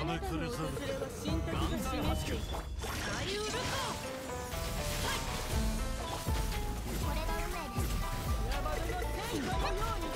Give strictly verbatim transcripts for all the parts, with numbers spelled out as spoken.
招かぬ訪れは神託が示す。大ウルコ。 これが運命です。 ヤバルの天下のように。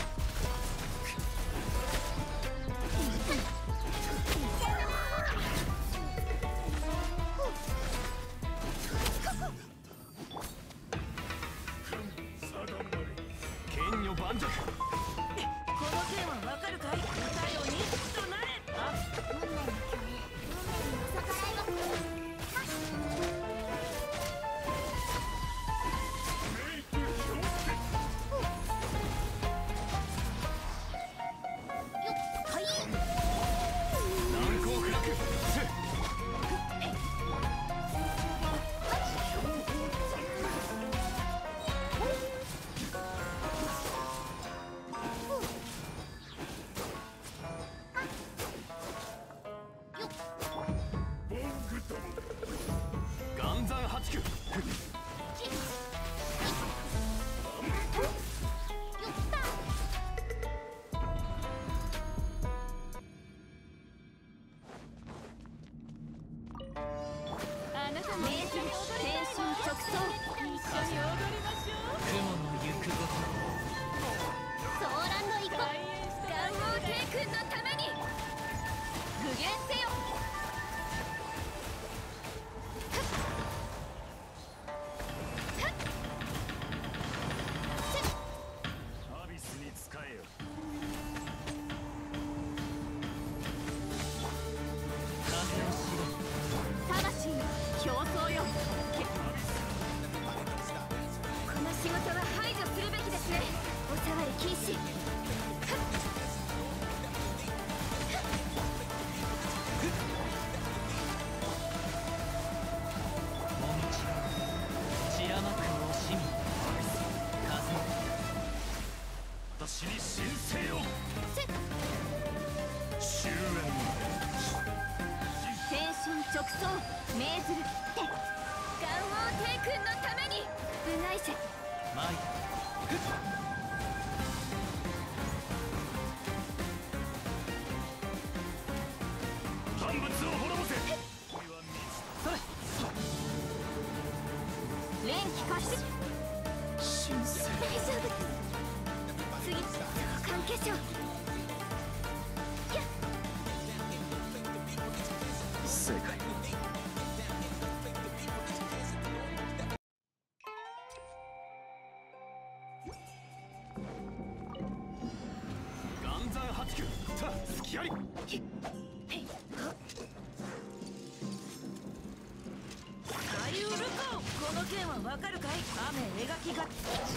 剣女盤石。この剣はわかるかい？歌よ忍術となれ。あ、 運命の巨人、運命に逆らいます。 私に申請を。終焉。 天神直送命ずるって元王帝君のために部外者参る。万物を滅ぼせ。 それ連機開始。 申請。 大丈夫。次召喚化粧。 正解。岩山八九、さあ、隙あり。 大ウルコ。この剣はわかるかい？雨描きが。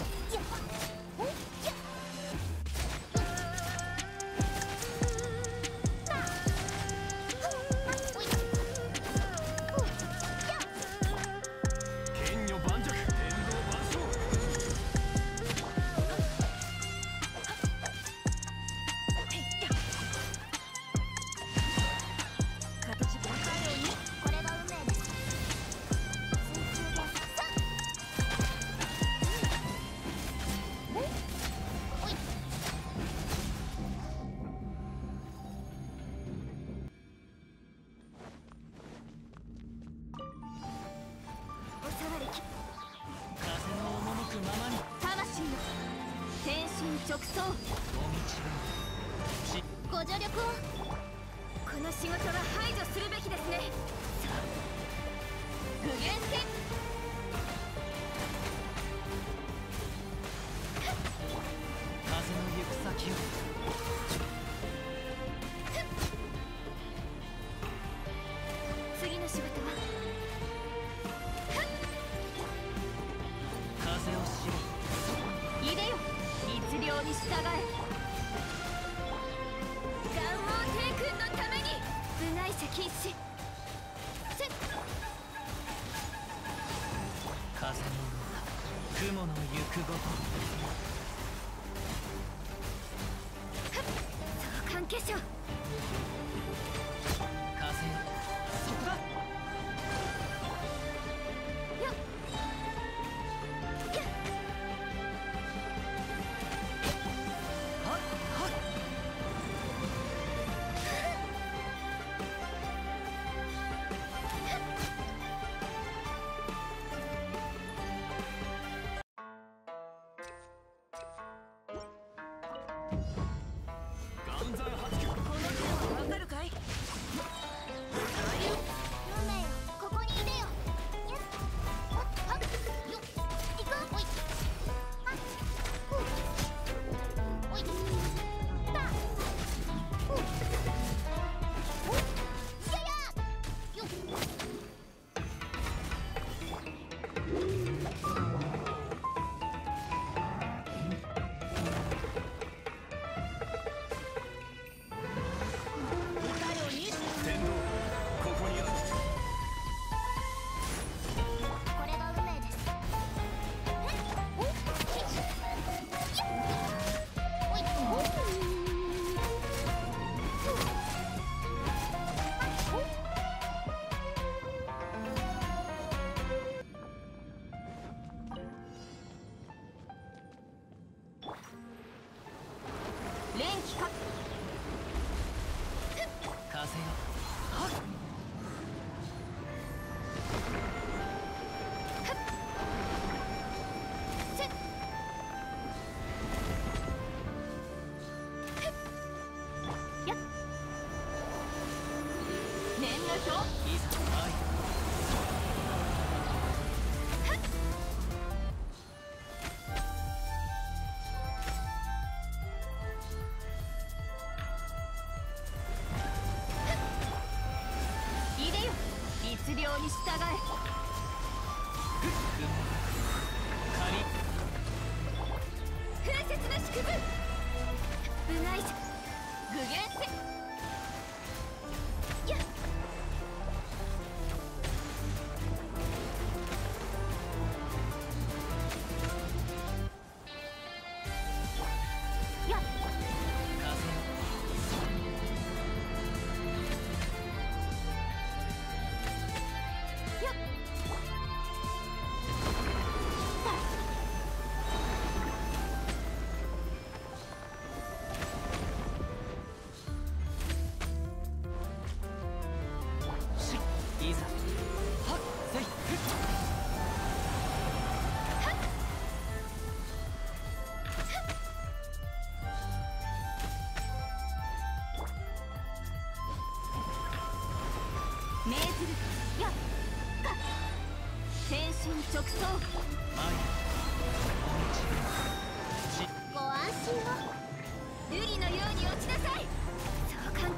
直送ご助力を。この仕事は排除するべきですね。さあ具現戦。 風の行く先を。 次の仕事は風を知れ。 いでよ律令に従え。元王帝君のために部外者禁止。 風の雲の行くごと。 相関化粧。 風よ、そこだ。 よっ岩山八九。 この剣はわかるかい？ 運命よ、ここにいでよ。やっはっはっよっ行くおいはっふうおいだふうおいややよっ天道ここにある。 これが運命です。えおいおいおい連気か風よ。 念の表いざ参る。 いでよ律令に従え仮。 風雪の祝文部外者具現せやっやっ風よ。 やっしいざ。はっせい。ふっ命ずるやっか天心直送参る。ちご安心を瑠璃のように落ちなさいそうかん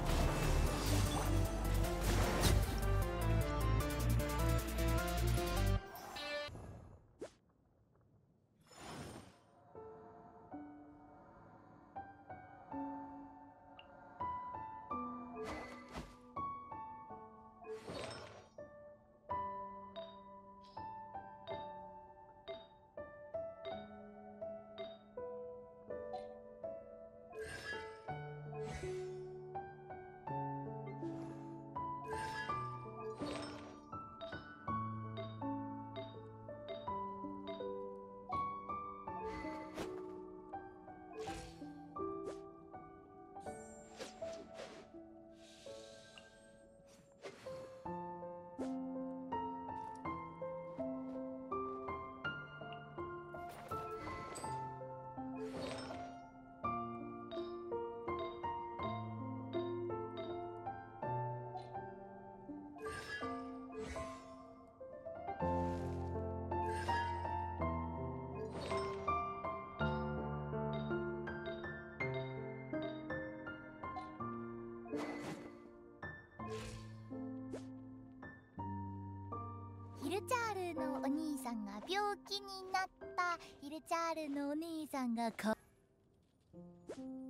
ヒルチャールのお兄さんが病気になったヒルチャールのお兄さんがか